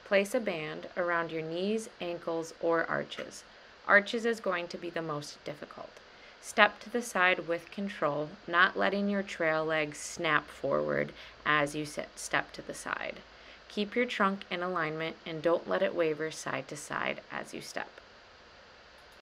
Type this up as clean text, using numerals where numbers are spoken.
Place a band around your knees, ankles, or arches. Arches is going to be the most difficult. Step to the side with control, not letting your trail legs snap forward as you step to the side. Keep your trunk in alignment and don't let it waver side to side as you step.